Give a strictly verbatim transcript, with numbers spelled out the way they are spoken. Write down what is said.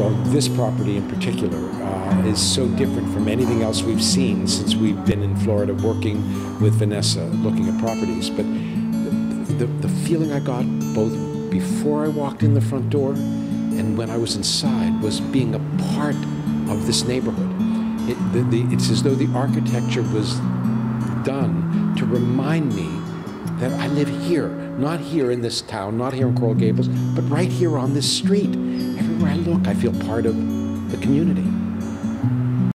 well, this property in particular uh, is so different from anything else we've seen since we've been in Florida working with Vanessa looking at properties. But the, the, the feeling I got both before I walked in the front door and when I was inside was being a part of this neighborhood. It, the, the, it's as though the architecture was done to remind me that I live here, not here in this town, not here in Coral Gables, but right here on this street. Everywhere I look, I feel part of the community.